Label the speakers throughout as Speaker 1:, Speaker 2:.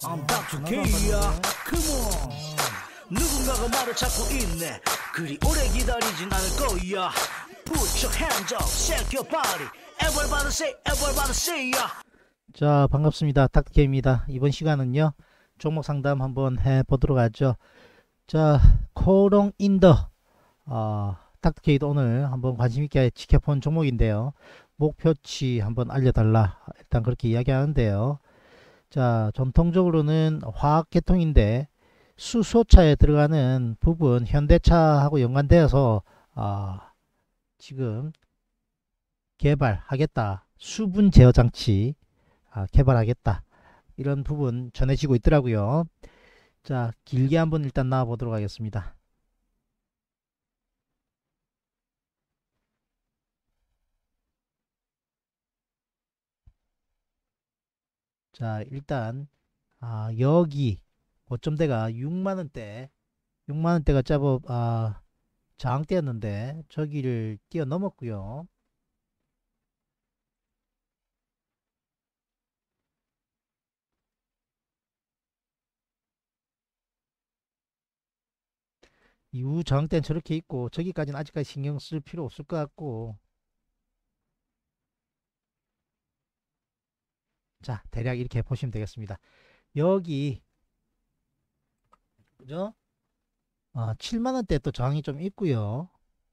Speaker 1: I'm Dr. K야. Come on. 누군가가 말을 찾고 있네. 그리 오래 기다리진 않을 거야. Put your hands up, shake your body. Everybody say, yeah.
Speaker 2: 자, 반갑습니다. 닥터케입니다. 이번 시간은요, 종목 상담 한번 해보도록 하죠. 자, 코롱 인더 닥터케이도 오늘 한번 관심있게 지켜본 종목인데요. 목표치 한번 알려달라, 일단 그렇게 이야기하는데요. 자, 전통적으로는 화학계통인데 수소차에 들어가는 부분 현대차하고 연관되어서 지금 개발하겠다, 수분 제어 장치 개발하겠다, 이런 부분 전해지고 있더라고요. 자, 길게 한번 일단 나와 보도록 하겠습니다. 자, 일단 여기 고점대가 6만원대 6만원대가 제법 저항대였는데 저기를 뛰어넘었고요. 이후 저항대는 저렇게 있고 저기까지는 아직까지 신경 쓸 필요 없을 것 같고, 자, 대략 이렇게 보시면 되겠습니다. 여기 그죠? 7만원대 또 저항이 좀 있고요.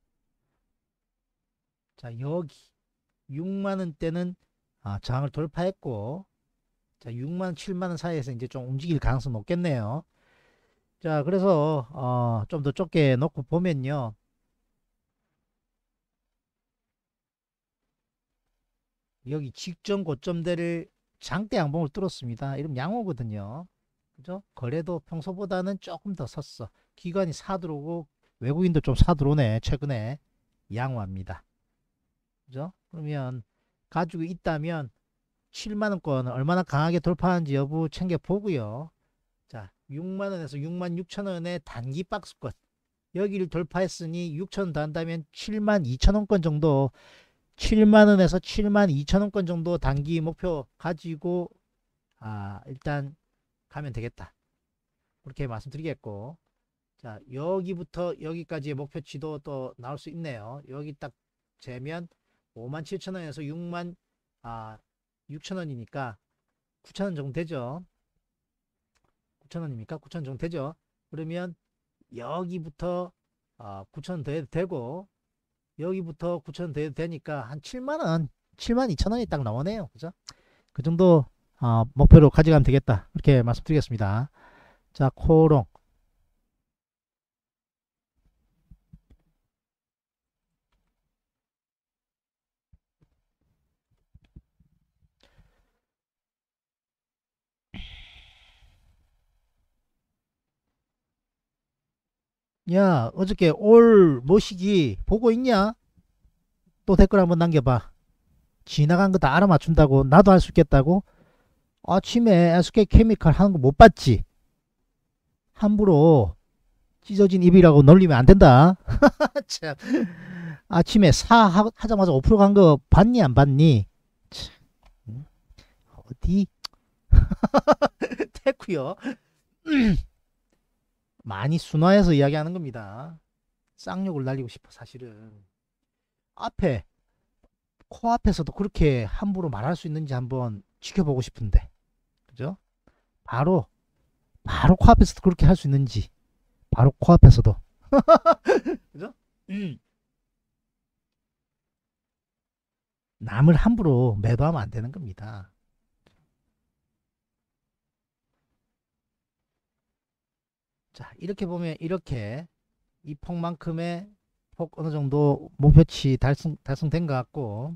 Speaker 2: 자, 여기 6만원대는 저항을 돌파했고, 자, 6만원 7만원 사이에서 이제 좀 움직일 가능성이 높겠네요. 자, 그래서 좀 더 좁게 놓고 보면요, 여기 직전 고점대를 장대 양봉을 뚫었습니다. 이러면 양호거든요. 그죠? 거래도 평소보다는 조금 더 섰어. 기관이 사들어오고 외국인도 좀 사들어오네. 최근에 양호합니다. 그죠? 그러면 가지고 있다면 7만원권을 얼마나 강하게 돌파하는지 여부 챙겨보고요. 자, 6만원에서 66,000원의 단기 박스권, 여기를 돌파했으니 6,000원 더 한다면 72,000원권 정도, 7만원에서 72,000원권 정도 단기 목표 가지고 일단 가면 되겠다, 그렇게 말씀드리겠고, 자, 여기부터 여기까지의 목표치도 또 나올 수 있네요. 여기 딱 재면 57,000원에서 66,000원이니까 9,000원 정도 되죠. 9,000원입니까? 9,000원 정도 되죠. 그러면 여기부터 9,000원 더 해도 되고, 여기부터 9,000원 더 해도 되니까 한 7만원 72,000원이 딱 나오네요. 그죠? 그 정도 목표로 가져가면 되겠다, 이렇게 말씀드리겠습니다. 자, 코롱. 야, 어저께 올 모시기 보고 있냐? 또 댓글 한번 남겨봐. 지나간 거 다 알아맞춘다고, 나도 할 수 있겠다고. 아침에 SK 케미칼 하는 거 못 봤지? 함부로 찢어진 입이라고 놀리면 안 된다. 참. 아침에 하자마자 5% 간 거 봤니 안 봤니? 참. 어디? 됐고요. 많이 순화해서 이야기하는 겁니다. 쌍욕을 날리고 싶어 사실은. 앞에 코앞에서도 그렇게 함부로 말할 수 있는지 한번 지켜보고 싶은데, 그죠? 바로 코앞에서도 그렇게 할 수 있는지, 바로 코앞에서도. 그죠? 남을 함부로 매도하면 안 되는 겁니다. 자, 이렇게 보면 이렇게 이 폭만큼의 폭 어느 정도 목표치 달성된 것 같고,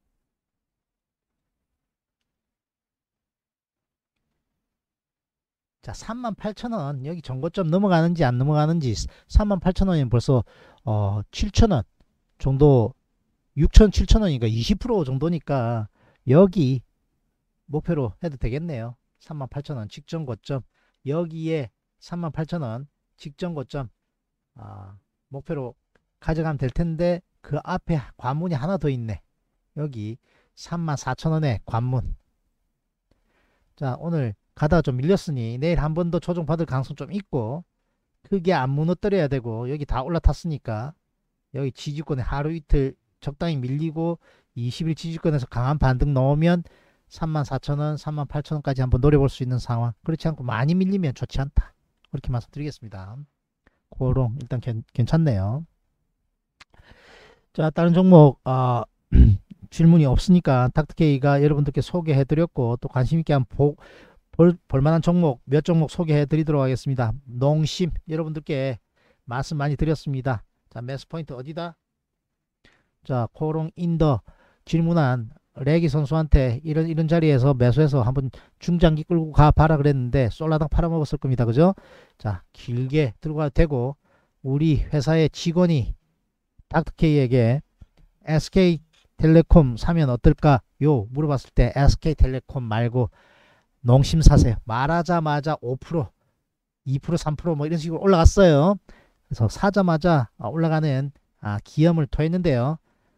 Speaker 2: 자, 38,000원 여기 전고점 넘어가는지 안 넘어가는지, 38,000원이면 벌써 7,000원 정도, 6,000, 7,000원이니까 20% 정도니까 여기 목표로 해도 되겠네요. 38,000원 직전 고점, 여기에 38,000원 직전 고점 목표로 가져가면 될 텐데, 그 앞에 관문이 하나 더 있네. 여기 34,000원의 관문. 자, 오늘 가다가 좀 밀렸으니 내일 한 번 더 조정 받을 가능성 좀 있고, 크게 안 무너뜨려야 되고, 여기 다 올라탔으니까 여기 지지권에 하루 이틀 적당히 밀리고 20일 지지권에서 강한 반등 넣으면 34,000원, 38,000원까지 한번 노려볼 수 있는 상황. 그렇지 않고 많이 밀리면 좋지 않다. 그렇게 말씀드리겠습니다. 고롱 일단 괜찮네요. 자, 다른 종목 질문이 없으니까 닥터케이가 여러분들께 소개해드렸고, 또 관심있게 한번 볼만한 종목 몇 종목 소개해드리도록 하겠습니다. 농심 여러분들께 말씀 많이 드렸습니다. 자, 매수 포인트 어디다? 자, 코롱 인더 질문한 레기 선수한테 이런 자리에서 매수해서 한번 중장기 끌고 가봐라 그랬는데 솔라당 팔아먹었을 겁니다. 그죠? 자, 길게 들고 가도 되고, 우리 회사의 직원이 닥터케이에게 SK텔레콤 사면 어떨까요? 물어봤을 때 SK텔레콤 말고 농심 사세요. 말하자마자 5%, 2%, 3% 뭐 이런 식으로 올라갔어요. 그래서 사자마자 올라가는 기염을 토했는데요.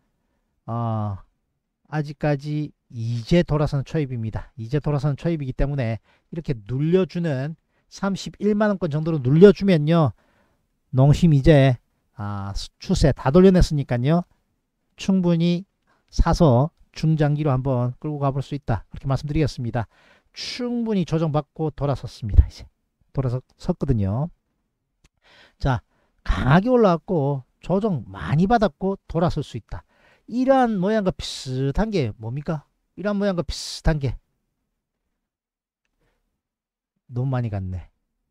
Speaker 2: 아직까지 이제 돌아서는 초입입니다. 이제 돌아서는 초입이기 때문에 이렇게 눌려주는 31만원권 정도로 눌려주면요, 농심 이제 추세 다 돌려냈으니까요, 충분히 사서 중장기로 한번 끌고 가볼 수 있다. 그렇게 말씀드리겠습니다. 충분히 조정받고 돌아섰습니다. 이제 돌아섰거든요. 자, 강하게 올라왔고 조정 많이 받았고 돌아설 수 있다. 이러한 모양과 비슷한 게 뭡니까? 이러한 모양과 비슷한 게 너무 많이 갔네.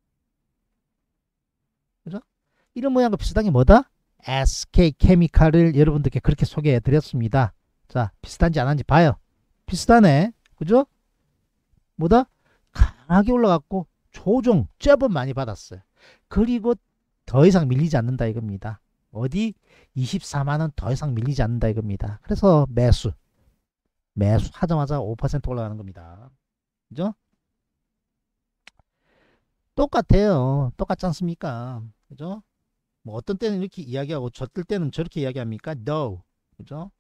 Speaker 2: 그죠? 이런 모양과 비슷한 게 뭐다? SK케미칼을 여러분들께 그렇게 소개해 드렸습니다. 자, 비슷한지 안 한지 봐요. 비슷하네. 그죠? 뭐다? 강하게 올라갔고 조정 제법 많이 받았어요. 그리고 더 이상 밀리지 않는다 이겁니다. 어디? 24만원 더 이상 밀리지 않는다 이겁니다. 그래서 매수 하자마자 5% 올라가는 겁니다. 그죠? 똑같아요. 똑같지 않습니까? 그죠? 뭐 어떤 때는 이렇게 이야기하고 저럴 때는 저렇게 이야기합니까? No. 그죠?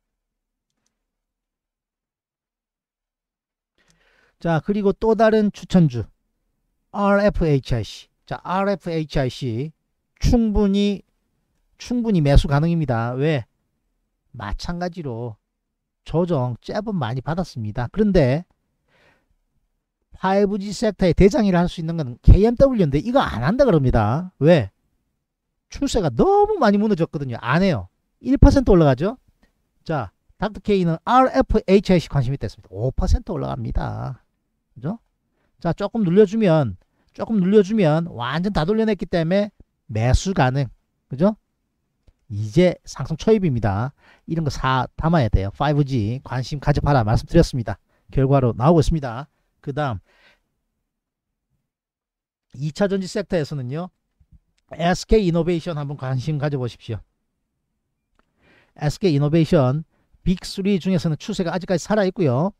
Speaker 2: 자, 그리고 또 다른 추천주 RFHIC. 자, RFHIC 충분히 매수 가능입니다. 왜? 마찬가지로 조정 제법 많이 받았습니다. 그런데 5G 섹터의 대장이라 할 수 있는 건 KMW인데 이거 안 한다 그럽니다. 왜? 출세가 너무 많이 무너졌거든요. 안 해요. 1% 올라가죠. 자, 닥터케이는 RFHIC 관심이 있다 했습니다. 5% 올라갑니다. 그죠? 자, 조금 눌려주면 완전 다 돌려냈기 때문에 매수 가능. 그죠? 이제 상승 초입입니다. 이런 거 담아야 돼요. 5G 관심 가져봐라 말씀드렸습니다. 결과로 나오고 있습니다. 그 다음 2차 전지 섹터에서는요, SK이노베이션 한번 관심 가져보십시오. SK이노베이션 빅3 중에서는 추세가 아직까지 살아있고요.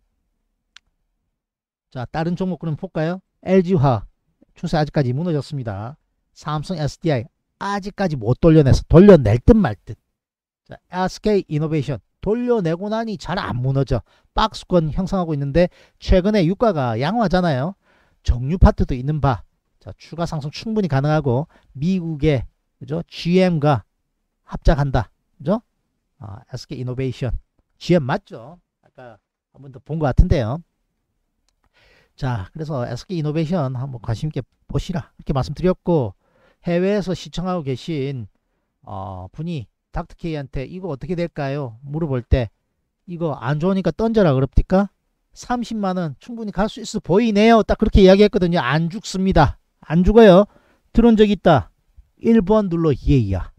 Speaker 2: 자, 다른 종목들은 볼까요? LG화 추세 아직까지 무너졌습니다. 삼성 SDI 아직까지 못 돌려내서 돌려낼 듯 말 듯. 자, SK이노베이션 돌려내고 나니 잘 안 무너져. 박스권 형성하고 있는데 최근에 유가가 양호하잖아요. 정유 파트도 있는 바. 자, 추가 상승 충분히 가능하고 미국의 그죠? GM과 합작한다. 그죠? SK이노베이션 GM 맞죠? 아까 한 번 더 본 것 같은데요. 자, 그래서 SK이노베이션 한번 관심 있게 보시라 이렇게 말씀드렸고, 해외에서 시청하고 계신 분이 닥터케이한테 이거 어떻게 될까요? 물어볼 때 이거 안 좋으니까 던져라 그럽니까? 30만원 충분히 갈 수 있어 보이네요. 딱 그렇게 이야기했거든요. 안 죽습니다. 안 죽어요. 들은 적 있다. 1번 눌러 예야.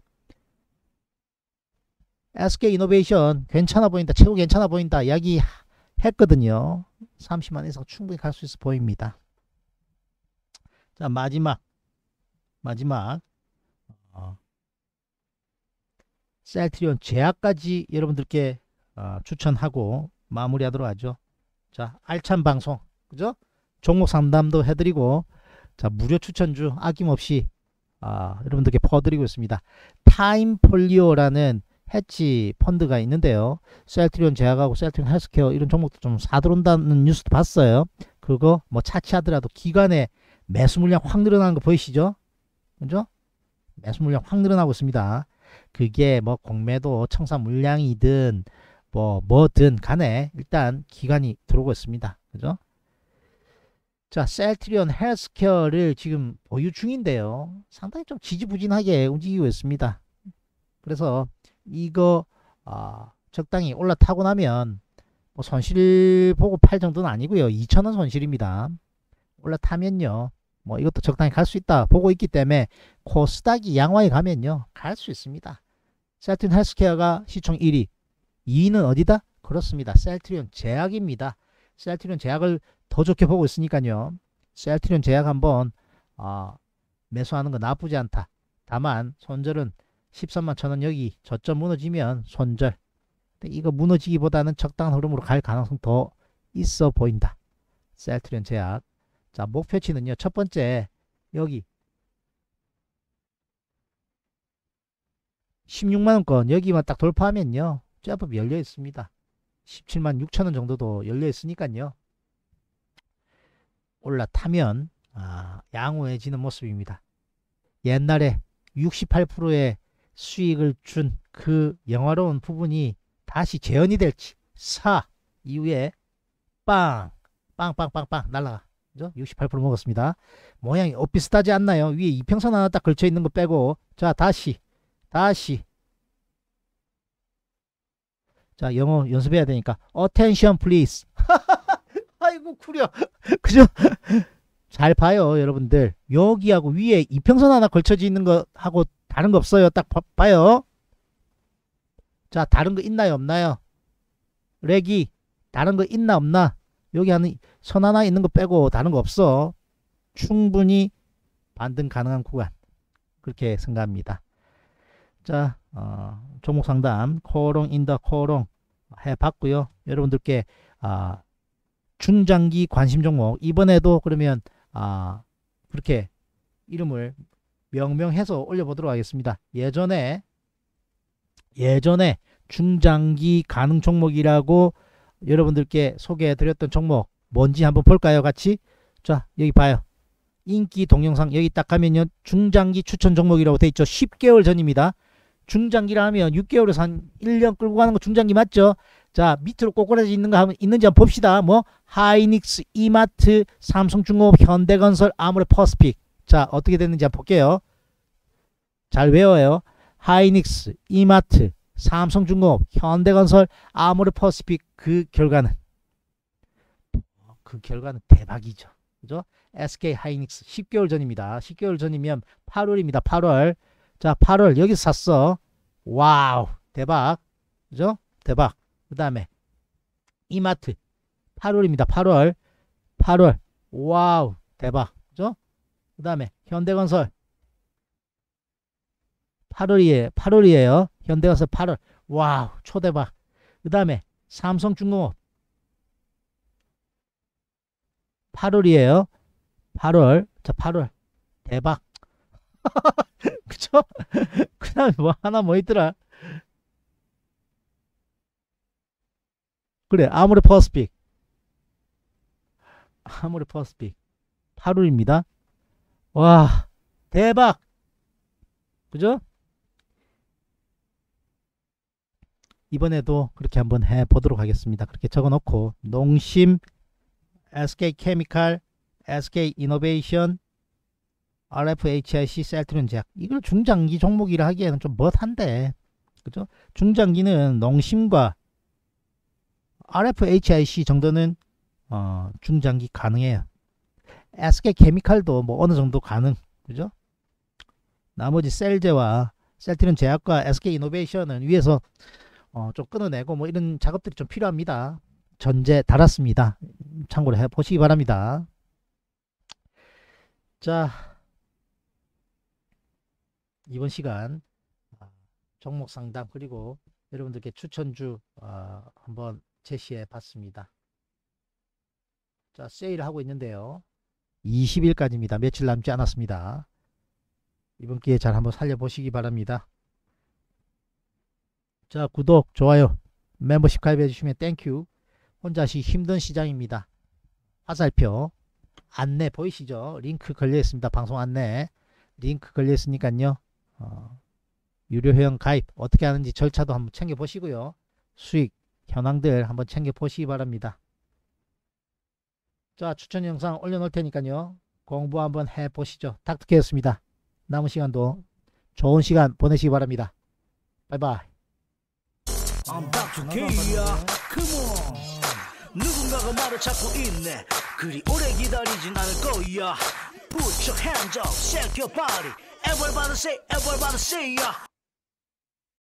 Speaker 2: SK이노베이션 괜찮아 보인다. 최고 괜찮아 보인다. 이야기 했거든요. 30만 이상 충분히 갈 수 있어 보입니다. 자, 마지막 셀트리온 제약까지 여러분들께 추천하고 마무리하도록 하죠. 자, 알찬 방송 그죠? 종목 상담도 해드리고, 자, 무료 추천주 아낌없이 여러분들께 퍼드리고 있습니다. 타임폴리오라는 해치 펀드가 있는데요. 셀트리온 제약하고 셀트리온 헬스케어 이런 종목도 좀 사들어온다는 뉴스도 봤어요. 그거 뭐 차치하더라도 기관의 매수 물량 확 늘어나는 거 보이시죠? 그죠? 매수 물량 확 늘어나고 있습니다. 그게 뭐 공매도 청산 물량이든 뭐든 간에 일단 기관이 들어오고 있습니다. 그죠? 자, 셀트리온 헬스케어를 지금 보유 중인데요. 상당히 좀 지지부진하게 움직이고 있습니다. 그래서 이거 적당히 올라타고 나면 뭐 손실 보고 팔 정도는 아니고요. 2,000원 손실입니다. 올라타면요. 뭐 이것도 적당히 갈 수 있다 보고 있기 때문에 코스닥이 양호하게 가면요. 갈 수 있습니다. 셀트리온 헬스케어가 시총 1위. 2위는 어디다? 그렇습니다. 셀트리온 제약입니다. 셀트리온 제약을 더 좋게 보고 있으니까요. 셀트리온 제약 한번 매수하는 거 나쁘지 않다. 다만 손절은 13만 1,000원 여기 저점 무너지면 손절. 근데 이거 무너지기보다는 적당한 흐름으로 갈 가능성 더 있어 보인다. 셀트리온 제약. 자, 목표치는요. 첫 번째 여기 16만원권 여기만 딱 돌파하면요. 제법 열려 있습니다. 17만 6천원 정도도 열려 있으니까요. 올라타면 양호해지는 모습입니다. 옛날에 68%의 수익을 준 그 영화로운 부분이 다시 재현이 될지 4 이후에 빵빵빵빵 날라가. 68% 먹었습니다. 모양이 비슷하지 않나요? 위에 이평선 하나 딱 걸쳐 있는 거 빼고. 자, 다시 자, 영어 연습해야 되니까 attention please. 아이고 구려. 그죠? 잘 봐요 여러분들. 여기하고 위에 이평선 하나 걸쳐져 있는 거 하고 다른 거 없어요. 딱 봐요. 자, 다른 거 있나요 없나요? 렉이 다른 거 있나 없나? 여기 하는 선 하나 있는 거 빼고 다른 거 없어. 충분히 반등 가능한 구간 그렇게 생각합니다. 자, 종목 상담 코롱 인더 코롱 해봤고요. 여러분들께 중장기 관심 종목 이번에도 그러면 그렇게 이름을 명명해서 올려보도록 하겠습니다. 예전에 중장기 가능 종목이라고 여러분들께 소개해드렸던 종목 뭔지 한번 볼까요? 같이. 자, 여기 봐요. 인기 동영상 여기 딱 가면요. 중장기 추천 종목이라고 돼 있죠. 10개월 전입니다. 중장기라 하면 6개월에서 한 1년 끌고 가는 거 중장기 맞죠? 자, 밑으로 꼬꾸라져 있는 거 하면 있는지 한번 봅시다. 뭐 하이닉스, 이마트, 삼성중공업, 현대건설, 아모레퍼시픽. 자, 어떻게 됐는지 한번 볼게요. 잘 외워요. 하이닉스, 이마트, 삼성중공업, 현대건설, 아모레퍼시픽. 그 결과는 대박이죠. 그죠? SK 하이닉스 10개월 전입니다. 10개월 전이면 8월입니다. 8월. 자, 8월 여기서 샀어. 와우, 대박. 그죠? 대박. 그 다음에 이마트 8월입니다. 8월. 와우, 대박. 그죠? 그 다음에 현대건설 8월이에요. 현대건설 8월. 와우, 초대박. 그 다음에 삼성중공업 8월이에요. 8월. 자, 8월. 대박. 그쵸? 그 다음에 뭐 있더라? 그래, 아모레퍼시픽 8월입니다. 와, 대박. 그죠? 이번에도 그렇게 한번 해보도록 하겠습니다. 그렇게 적어놓고 농심, SK케미칼, SK이노베이션, RFHIC, 셀트리온 제약. 이걸 중장기 종목이라 하기에는 좀 멋한데, 그죠? 중장기는 농심과 RFHIC 정도는 중장기 가능해요. SK케미칼도 뭐 어느 정도 가능, 그죠? 나머지 셀제와 셀트리온 제약과 SK이노베이션은 위에서 좀 끊어내고 뭐 이런 작업들이 좀 필요합니다. 전제 달았습니다. 참고로 해보시기 바랍니다. 자, 이번 시간 종목 상담 그리고 여러분들께 추천주 한번 제시해 봤습니다. 자, 세일을 하고 있는데요. 20일까지입니다. 며칠 남지 않았습니다. 이번 기회에 잘 한번 살려보시기 바랍니다. 자, 구독, 좋아요, 멤버십 가입해 주시면 땡큐. 혼자시 힘든 시장입니다. 화살표 안내 보이시죠? 링크 걸려 있습니다. 방송 안내 링크 걸려 있으니까요. 유료 회원 가입 어떻게 하는지 절차도 한번 챙겨 보시고요. 수익 현황들 한번 챙겨 보시기 바랍니다. 자, 추천 영상 올려놓을 테니까요. 공부 한번 해 보시죠. 닥터케였습니다. 남은 시간도 좋은 시간 보내시기 바랍니다. 바이바이.
Speaker 1: I'm Dr. K야. Come on. 누군가가 말을 찾고 있네. 그리 오래 기다리진 않을 거야. Put your hands up, shake your body. Everybody say, everybody say, yeah.